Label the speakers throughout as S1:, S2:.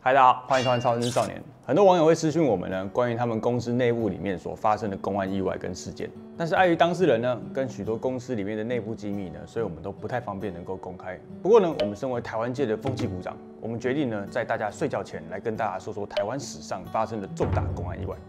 S1: 嗨，大家好，欢迎收看《超人少年》。很多网友会私讯我们呢，关于他们公司内部里面所发生的公安意外跟事件，但是碍于当事人呢跟许多公司里面的内部机密呢，所以我们都不太方便能够公开。不过呢，我们身为台湾界的风纪股长，我们决定呢，在大家睡觉前来跟大家说说台湾史上发生的重大公安意外。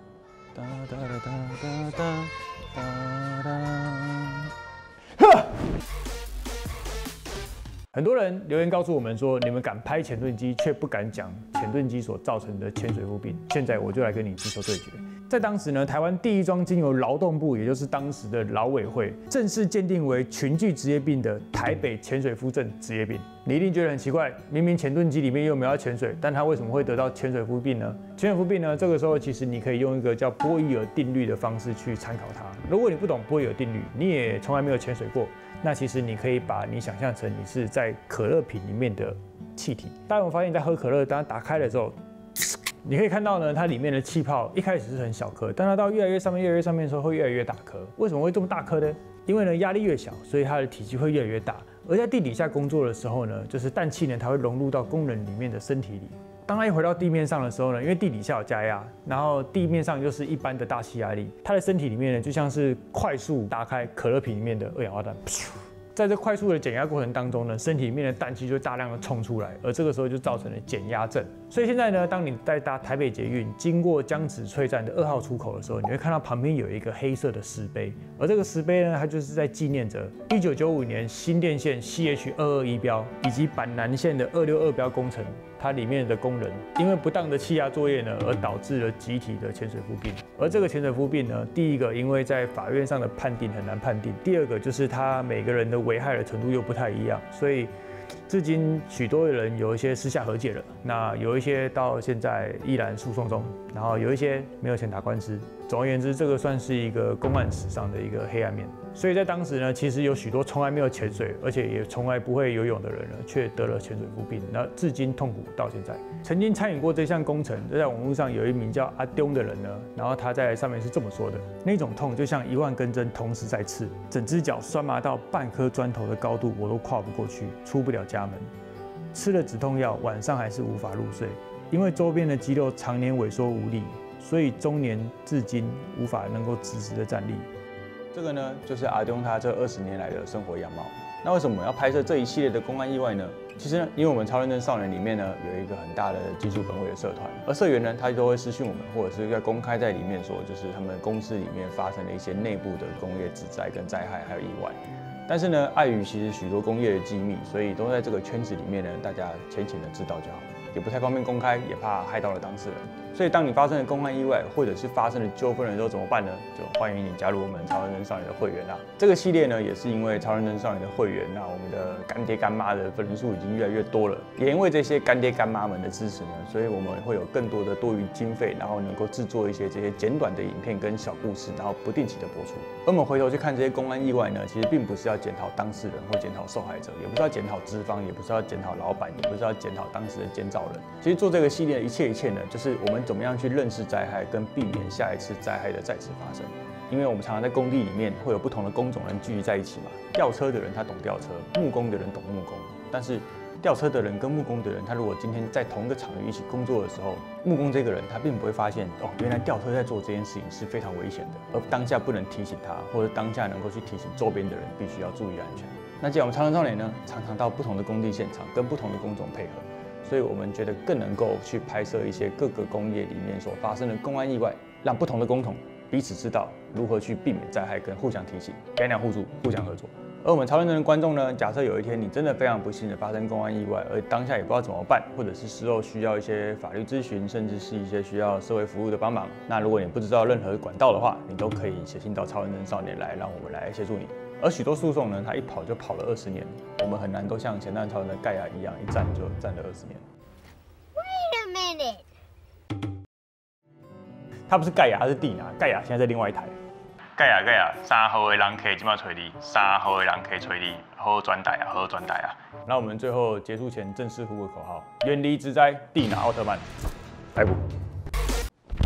S1: 很多人留言告诉我们说，你们敢拍潜盾机，却不敢讲潜盾机所造成的潜水夫病。现在我就来跟你直球对决。在当时呢，台湾第一桩经由劳动部，也就是当时的劳委会，正式鉴定为群聚职业病的台北潜水夫症职业病。你一定觉得很奇怪，明明潜盾机里面又没有要潜水，但它为什么会得到潜水夫病呢？潜水夫病呢，这个时候其实你可以用一个叫波伊尔定律的方式去参考它。如果你不懂波伊尔定律，你也从来没有潜水过，那其实你可以把你想象成你是在可乐瓶里面的气体。大家有没有发现，在喝可乐，当它打开的时候，你可以看到呢，它里面的气泡一开始是很小颗，但它到越来越上面的时候，会越来越大颗。为什么会这么大颗呢？因为呢，压力越小，所以它的体积会越来越大。而在地底下工作的时候呢，就是氮气呢，它会融入到工人里面的身体里。当它一回到地面上的时候呢，因为地底下有加压，然后地面上又是一般的大气压力，它的身体里面呢，就像是快速打开可乐瓶里面的二氧化氮。在这快速的减压过程当中呢，身体里面的氮气就大量的冲出来，而这个时候就造成了减压症。所以现在呢，当你在搭台北捷运经过江子翠站的2号出口的时候，你会看到旁边有一个黑色的石碑，而这个石碑呢，它就是在纪念着1995年新店线 CH221标以及板南线的262标工程。它里面的工人因为不当的气压作业呢，而导致了集体的潜水夫病。而这个潜水夫病呢，第一个因为在法院上的判定很难判定，第二个就是它每个人的危害的程度又不太一样，所以至今许多人有一些私下和解了，那有一些到现在依然诉讼中，然后有一些没有钱打官司。总而言之，这个算是一个公案史上的一个黑暗面。所以在当时呢，其实有许多从来没有潜水，而且也从来不会游泳的人呢，却得了潜水夫病，那至今痛苦到现在。曾经参与过这项工程，在网络上有一名叫阿丢的人呢，然后他在上面是这么说的：那种痛就像10000根针同时在刺，整只脚酸麻到半颗砖头的高度我都跨不过去，出不了家门。吃了止痛药，晚上还是无法入睡，因为周边的肌肉常年萎缩无力，所以中年至今无法能够直直的站立。这个呢，就是阿东他这20年来的生活样貌。那为什么我们要拍摄这一系列的公安意外呢？其实呢，因为我们超认真少年里面呢，有一个很大的技术本位的社团，而社员呢，他都会私讯我们，或者是在公开在里面说，就是他们公司里面发生了一些内部的工业职灾跟灾害还有意外。但是呢，碍于其实许多工业的机密，所以都在这个圈子里面呢，大家浅浅的知道就好，也不太方便公开，也怕害到了当事人。所以当你发生了公安意外，或者是发生了纠纷的时候怎么办呢？就欢迎你加入我们超认真少年的会员啦。这个系列呢，也是因为超认真少年的会员，那我们的干爹干妈的人数已经越来越多了。也因为这些干爹干妈们的支持呢，所以我们会有更多的多余经费，然后能够制作一些这些简短的影片跟小故事，然后不定期的播出。而我们回头去看这些公安意外呢，其实并不是要检讨当事人或检讨受害者，也不是要检讨资方，也不是要检讨老板，也不是要检讨当时的监造人。其实做这个系列的一切呢，就是我们怎么样去认识灾害，跟避免下一次灾害的再次发生。因为我们常常在工地里面会有不同的工种人聚集在一起嘛，吊车的人他懂吊车，木工的人懂木工，但是吊车的人跟木工的人，他如果今天在同一个场域一起工作的时候，木工这个人他并不会发现哦，原来吊车在做这件事情是非常危险的，而当下不能提醒他，或者当下能够去提醒周边的人必须要注意安全。那既然我们超人少年呢，常常到不同的工地现场，跟不同的工种配合。所以我们觉得更能够去拍摄一些各个工业里面所发生的公安意外，让不同的工种彼此知道如何去避免灾害，跟互相提醒，两两互助，互相合作。而我们超认真的观众呢，假设有一天你真的非常不幸的发生公安意外，而当下也不知道怎么办，或者是事后需要一些法律咨询，甚至是一些需要社会服务的帮忙，那如果你不知道任何管道的话，你都可以写信到超认真少年来，让我们来协助你。而许多诉讼呢，它一跑就跑了20年，我们很难都像前段超人的盖亚一样，一站就站了20年。
S2: Wait a minute.
S1: 它不是盖亚，它是蒂拿。盖亚现在在另外一台。盖亚，3号的人客今麦找你，3号的人客找你，好转台啊，好转台啊。那我们最后结束前正式呼个口号：远离职灾，蒂拿奥特曼，来不？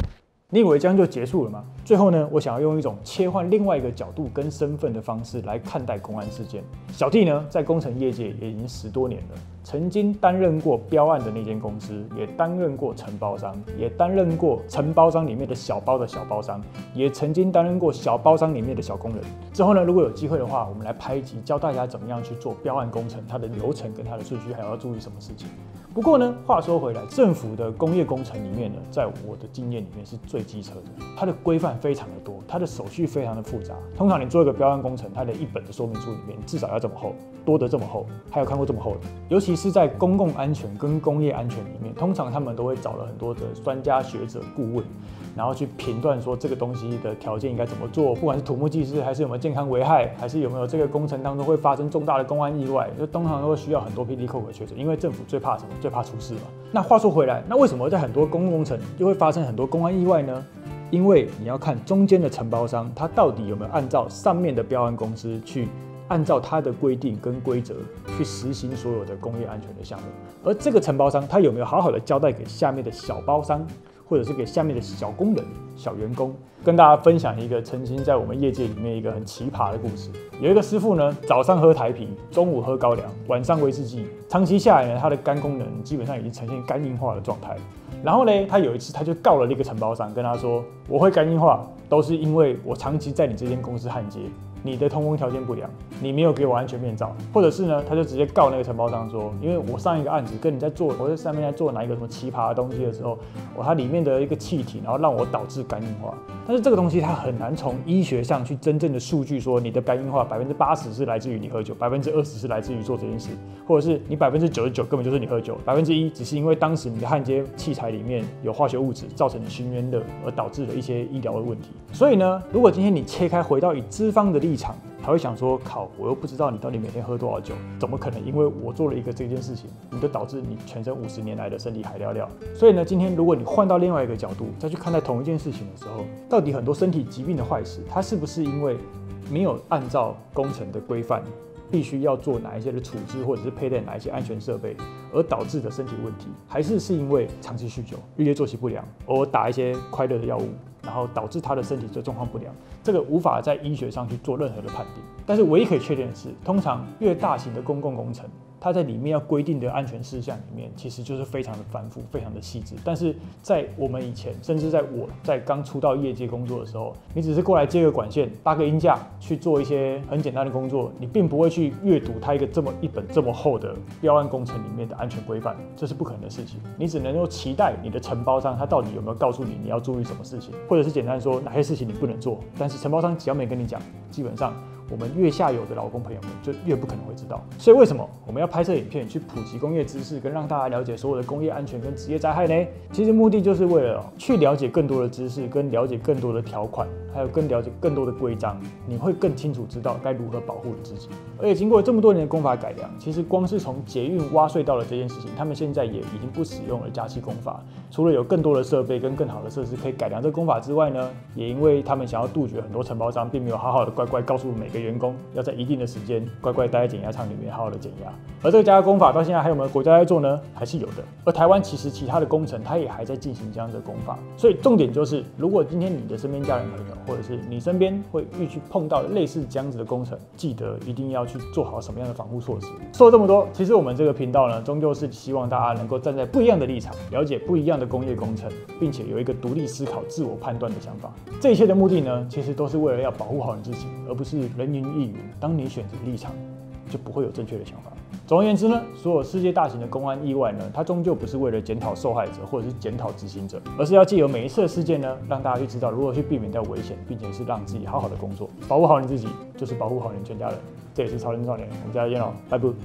S1: 你以为这样就结束了吗？最后呢，我想要用一种切换另外一个角度跟身份的方式来看待公安事件。小弟呢，在工程业界也已经10多年了，曾经担任过标案的那间公司，也担任过承包商，也担任过承包商里面的小包的小包商，也曾经担任过小包商里面的小工人。之后呢，如果有机会的话，我们来拍一集教大家怎么样去做标案工程，它的流程跟它的顺序，还要注意什么事情。不过呢，话说回来，政府的工业工程里面呢，在我的经验里面是最机车的，它的规范非常的多，它的手续非常的复杂。通常你做一个标案工程，它的一本的说明书里面至少要这么厚，多得这么厚，还有看过这么厚的。尤其是在公共安全跟工业安全里面，通常他们都会找了很多的专家学者顾问，然后去评断说这个东西的条件应该怎么做，不管是土木技师，还是有没有健康危害，还是有没有这个工程当中会发生重大的公安意外，就通常都会需要很多 PD 扣的学者，因为政府最怕什么？最怕出事嘛。那话说回来，那为什么在很多公共工程就会发生很多公安意外呢？因为你要看中间的承包商，他到底有没有按照上面的标案公司去按照他的规定跟规则去实行所有的工业安全的项目，而这个承包商他有没有好好的交代给下面的小包商，或者是给下面的小工人、小员工。跟大家分享一个曾经在我们业界里面一个很奇葩的故事。有一个师傅呢，早上喝台啤，中午喝高粱，晚上威士忌，长期下来呢，他的肝功能基本上已经呈现肝硬化的状态。然后呢，他有一次他就告了那个承包商，跟他说：“我会肝硬化，都是因为我长期在你这间公司焊接。”你的通风条件不良，你没有给我安全面罩，或者是呢，他就直接告那个承包商说，因为我上一个案子跟你在做，我在上面在做哪一个什么奇葩的东西的时候，它里面的一个气体，然后让我导致肝硬化。但是这个东西它很难从医学上去真正的数据说你的肝硬化80%是来自于你喝酒，20%是来自于做这件事，或者是你99%根本就是你喝酒，1%只是因为当时你的焊接器材里面有化学物质造成你熏冤热而导致了一些医疗的问题。所以呢，如果今天你切开回到以资方的立场，他会想说：靠，我又不知道你到底每天喝多少酒，怎么可能因为我做了一个这件事情，你就导致你全身50年来的身体海料料？所以呢，今天如果你换到另外一个角度再去看待同一件事情的时候，到底很多身体疾病的坏死，它是不是因为没有按照工程的规范，必须要做哪一些的处置，或者是佩戴哪一些安全设备，而导致的身体问题，还是因为长期酗酒、日夜作息不良，偶尔打一些快乐的药物，然后导致他的身体状况不良？这个无法在医学上去做任何的判定。但是唯一可以确定的是，通常越大型的公共工程，它在里面要规定的安全事项里面，其实就是非常的繁复、非常的细致。但是在我们以前，甚至在我在刚出道业界工作的时候，你只是过来接个管线、搭个音架，去做一些很简单的工作，你并不会去阅读它一本这么厚的标案工程里面的安全规范，这是不可能的事情。你只能够期待你的承包商他到底有没有告诉你你要注意什么事情，或者是简单说哪些事情你不能做。但是承包商只要没跟你讲，基本上我们越下游的劳工朋友们就越不可能会知道。所以为什么我们要拍摄影片去普及工业知识，跟让大家了解所有的工业安全跟职业灾害呢？其实目的就是为了去了解更多的知识，跟了解更多的条款，还有了解更多的规章，你会更清楚知道该如何保护自己。而且经过这么多年的工法改良，其实光是从捷运挖隧道的这件事情，他们现在也已经不使用了加气工法。除了有更多的设备跟更好的设施可以改良这个工法之外呢，也因为他们想要杜绝很多承包商并没有好好的乖乖告诉每个员工要在一定的时间乖乖待在减压厂里面好好的减压。而这个加压工法到现在还有没有国家在做呢？还是有的。而台湾其实其他的工程它也还在进行这样的工法。所以重点就是，如果今天你的身边家人朋友，或者是你身边会去碰到类似这样子的工程，记得一定要去做好什么样的防护措施。说了这么多，其实我们这个频道呢，终究是希望大家能够站在不一样的立场，了解不一样的工业工程，并且有一个独立思考、自我判断的想法。这一切的目的呢，其实都是为了要保护好你自己，而不是人云亦云。当你选择立场，就不会有正确的想法。总而言之呢，所有世界大型的公安意外呢，它终究不是为了检讨受害者或者是检讨执行者，而是要借由每一次的事件呢，让大家去知道如何去避免掉危险，并且是让自己好好的工作，保护好你自己，就是保护好你全家人。这也是超人少年，我们下次见喽，拜拜。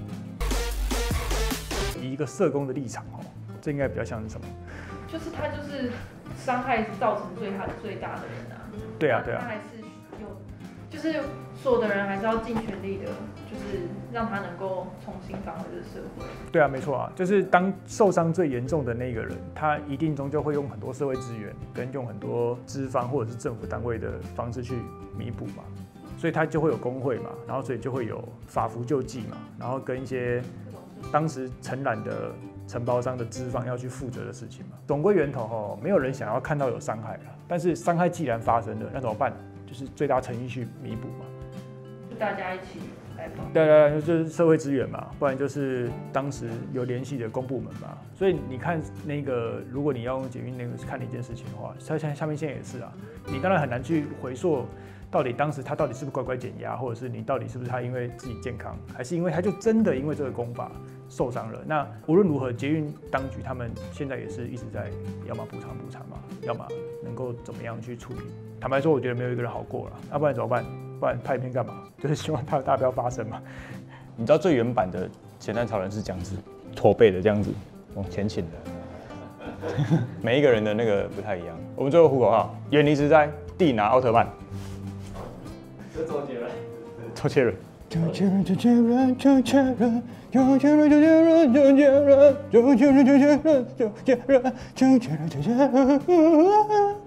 S1: 以一个社工的立场这应该比较像是什么？
S3: 就是他就是伤害造成最大的人啊。
S1: 对啊。
S3: 他还是有，就是所有的人还是要尽全力的，就是让他能够重新返回这个社会。
S1: 对啊，没错啊，就是当受伤最严重的那个人，他一定终究会用很多社会资源，跟用很多资方或者是政府单位的方式去弥补嘛。所以他就会有工会嘛，然后所以就会有法扶救济嘛，然后跟一些当时承揽的承包商的资方要去负责的事情嘛。总归源头没有人想要看到有伤害啦，但是伤害既然发生了，那怎么办？就是最大诚意去弥补嘛。
S3: 就大家一起来帮。
S1: 对，就是社会资源嘛，不然就是当时有联系的公部门嘛。所以你看那个，如果你要用捷运那个看一件事情的话，下面现在也是啊，你当然很难去回溯。到底当时他到底是不是乖乖减压，或者是你到底是不是他因为自己健康，还是因为他就真的因为这个功法受伤了？那无论如何，捷运当局他们现在也是一直在要么补偿嘛，要么能够怎么样去处理。坦白说，我觉得没有一个人好过了，要不然怎么办？不然拍影片干嘛？就是希望大家不要发生嘛。你知道最原版的咸蛋超人是这样子驼背的这样子往前倾的，每一个人的那个不太一样。我们最后呼口号：远离实在，地拿奥特曼。
S4: 是周杰伦。
S1: 周杰伦。
S4: 周杰伦，周杰伦，周杰伦，周杰伦，周杰伦，周杰伦，周杰伦，周杰伦，周杰伦，周杰伦，周杰伦。